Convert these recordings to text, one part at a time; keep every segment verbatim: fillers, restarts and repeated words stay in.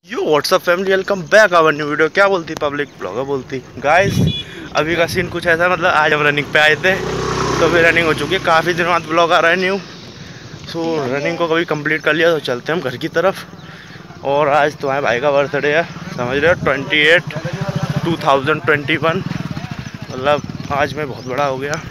Yo WhatsApp family, welcome back our new video. क्या बोलती public blogger बोलती guys. अभी का सीन कुछ ऐसा, मतलब आज हम रनिंग पे आए थे तो फिर रनिंग हो चुकी है। काफ़ी दिनों बाद ब्लॉग आ रहा है न्यू। सो रनिंग को कभी कंप्लीट कर लिया तो चलते हैं हम घर की तरफ। और आज तुम्हारे भाई का बर्थडे है, समझ रहे हो, twenty eight two thousand twenty one. मतलब आज मैं बहुत बड़ा हो गया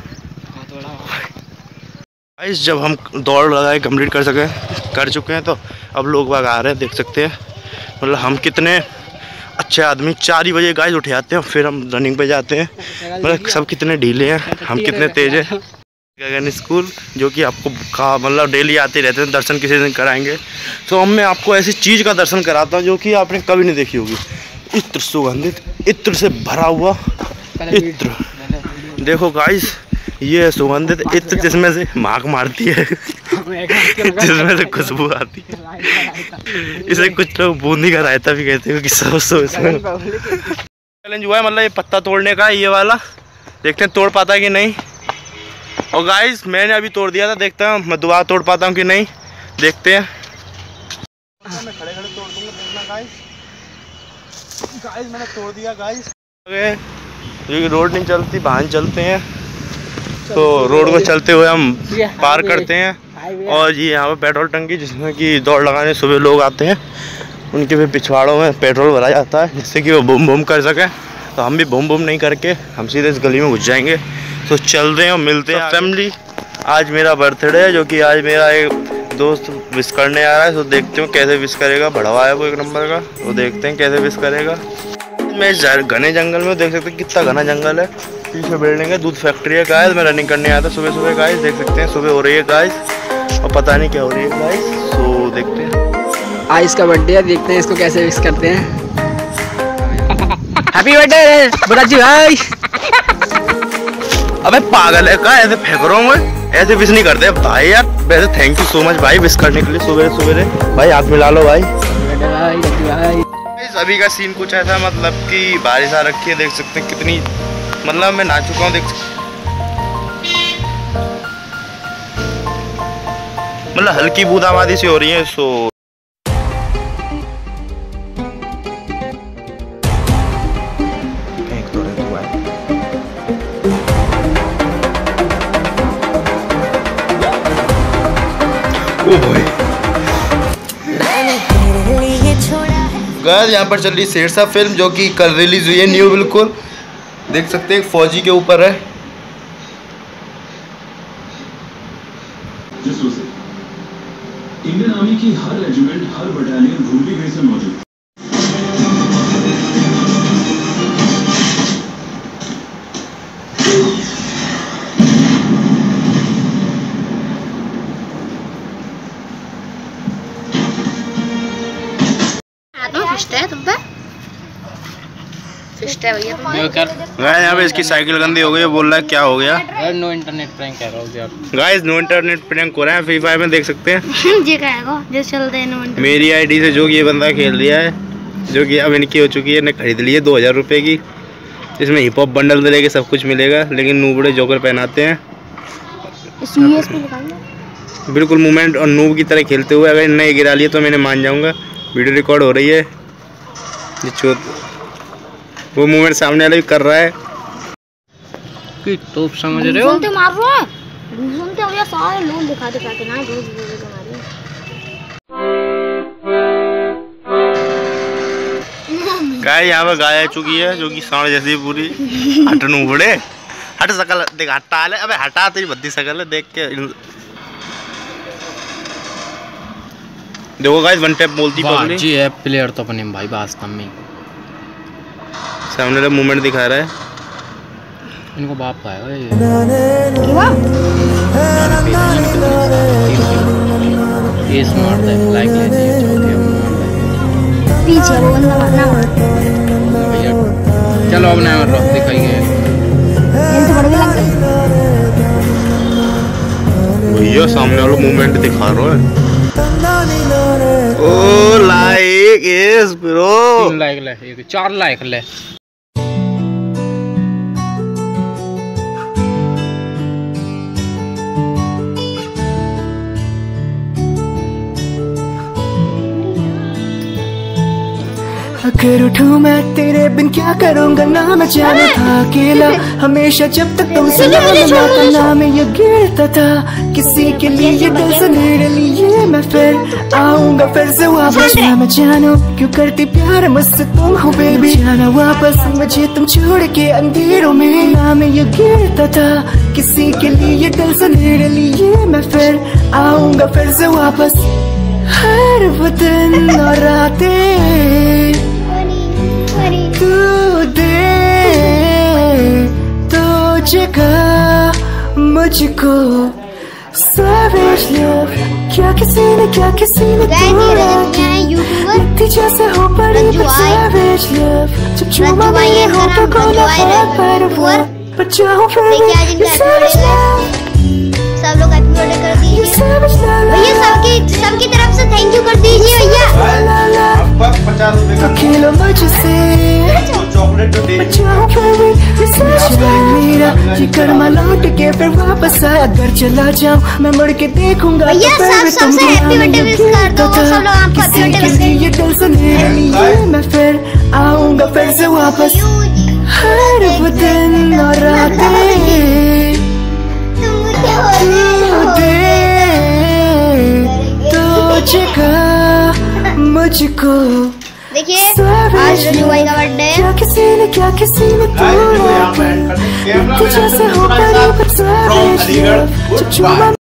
गाइस। जब हम दौड़ लगाए कंप्लीट कर सके कर चुके हैं तो अब लोग बाग आ रहे हैं, देख सकते हैं। मतलब हम कितने अच्छे आदमी, चार ही बजे गाइस उठ जाते हैं फिर हम रनिंग पे जाते हैं। मतलब सब कितने ढीले हैं, हम कितने तेज हैं। गगन स्कूल जो कि आपको का मतलब डेली आते रहते हैं, दर्शन किसी दिन कराएंगे। तो हम मैं आपको ऐसी चीज़ का दर्शन कराता हूँ जो कि आपने कभी नहीं देखी होगी। इत्र सुगंधित, इत्र से भरा हुआ इत्र। देखो गाइस, ये है सुगंधित इत्र जिसमें से महक मारती है जिसमें से खुशबू आती है। इसे कुछ लोग बूंदी का रायता भी कहते हैं कि सब सो इसमें चैलेंज हुआ है। मतलब ये पत्ता तोड़ने का, ये वाला देखते हैं तोड़ पाता है कि नहीं। और गाइस मैंने अभी तोड़ दिया था, देखता हूँ मैं दोबारा तोड़ पाता हूँ कि नहीं, देखते हैं। मैं खड़े खड़े तोड़ दूंगा, देखना गाइस। गाइस मैंने तोड़ दिया गाइस। क्योंकि रोड नहीं चलती, वाहन चलते हैं तो रोड को चलते हुए हम पार करते हैं। और ये यहाँ पर पेट्रोल टंकी जिसमें कि दौड़ लगाने सुबह लोग आते हैं, उनके भी पिछवाड़ों में पेट्रोल भरा जाता है जिससे कि वो बूम बूम कर सकें। तो हम भी बूम बूम नहीं करके हम सीधे इस गली में घुस जाएंगे। तो चल रहे हैं और मिलते हैं फैमिली। आज मेरा बर्थडे है, जो कि आज मेरा एक दोस्त विश करने आ रहा है। तो देखते हो कैसे विश करेगा। बढ़वा है वो एक नंबर का, वो देखते हैं कैसे विश करेगा। मैं घने जंगल में, देख सकते हैं कितना घना जंगल है। पीछे बिल्डिंग है, दूध फैक्ट्री है गाइस। मैं रनिंग करने आया था सुबह सुबह गाइस, देख सकते हैं सुबह हो रही है गाइस और पता नहीं क्या हो रही है गाइस। तो देखते हैं। आज इसका बर्थडे है, देखते हैं इसको कैसे विश करते हैं। हैप्पी बर्थडे बुराजी भाई। अबे पागल है क्या, ऐसे फेंक रहा हूँ मैं, ऐसे विश नहीं करते भाई यार। वैसे थैंक यू सो मच भाई विश करने के लिए सुबह सुबह। भाई हाथ मिला लो भाई। भाई अभी का सीन कुछ ऐसा, मतलब कि बारिश आ रखी है, देख सकते हैं कितनी, मतलब मैं नहा चुका हूँ, देख मतलब हल्की बूंदाबांदी सी हो रही है। सो ओ भाई गाइस, यहाँ पर चल रही शेरशाह फिल्म जो कि कल रिलीज हुई है न्यू। बिल्कुल देख सकते हैं, एक फौजी के ऊपर है। इंडियन आर्मी की हर रेजिमेंट, हर बटालियन भूमि से मौजूद। यहाँ पे इसकी साइकिल गंदी हो गई है, बोल रहा है क्या हो गया। नो इंटरनेट प्रैंक कर रहा हूँ गाइस, नो इंटरनेट प्रैंक हो रहा है फ्री फायर में, देख सकते हैं। ये क्या है जो चलते हैं नो इंटरनेट। मेरी आईडी से जो कि ये बंदा खेल रहा है, जो कि अब इनकी हो चुकी है, ने खरीद ली है दो हज़ार रुपये की। इसमें हिप हॉप बंडल से लेके सब कुछ मिलेगा, लेकिन नूबड़े जोकर पहनाते हैं। बिल्कुल मूवमेंट और नूब की तरह खेलते हुए। अगर इन्हें गिरा लिए तो मैंने मान जाऊँगा। वीडियो रिकॉर्ड हो रही है, वो मूवमेंट सामने वाला भी कर रहा है। कि तो समझ रहे हो, सुनते मार रहा है, सुनते हो या सारे लोग दिखा दिखा के ना रोज रोज मारे। गाय यहाँ पर गाय आ चुकी है जो कि सांड जैसी पूरी। हट नूबड़े, हट सकल देख, हटा ले। अबे हटा, तेरी भद्दी सकल है देख के। देखो गाइस, वन टैप बोलती पब्लिक जी है प्लेयर तो अपने भाई वास्तव में सामने वाला मूवमेंट दिखा रहा है। इनको बाप पाएगा ये। ये स्मार्ट है, लाइक लेती है पीछे वो बंदा मारना। चलो अब ना रख दिखाइए। हेल्थ बढ़ गई लग गई भैया, सामने वाला मूवमेंट दिखा रहा है। ओ लाइक यस ब्रो, तीन लाइक ले, एक चार लाइक ले। अगर उठूं मैं तेरे बिन क्या करूंगा ना मैं जाना था अकेला हमेशा जब तक तुमसे ना मिला था ना मैं ये गिरता था किसी के लिए दिल से मेरे लिए मैं फिर आऊंगा फिर से वापस ना मैं जानू क्यों करती प्यार मुझसे तुम हो बेबी जाना वापस मुझे तुम छोड़ के अंधेरों में ना मैं ये गिरता था किसी के लिए दिल से मेरे लिए मैं फिर आऊंगा फिर से वापस हर वो दिन और रातें तू दे तो जगह मुझको savage love क्या किसी ने क्या किसी ने तोड़ा लगती जैसे हो पड़ी but savage love जब चुमा मेरे होठों को लगा पर वो पर चाहूं फिर भी savage love सब लोग हैप्पी बर्थडे कर दीजिए भैया, सबकी सबकी तरफ से थैंक यू कर दीजिए भैया। पचास रुपए का खेलो मुझसे चॉकलेट मेरा ये कर्मा लौट के फिर वापस आ अगर चला जाऊं मैं मुड़ के देखूंगा भैया सब सबसे हैप्पी बर्थडे विश कर दो, सब लोग आपको हैप्पी बर्थडे विश ये दिल से मेरे लिए मैं फिर आऊंगा फिर से वापस हर वो दिन और रातें तो जगह मुझको देखिए आज रजू भाई का बर्थडे क्या किसी ने क्या किसी ने तोड़ा जैसे हो पड़ी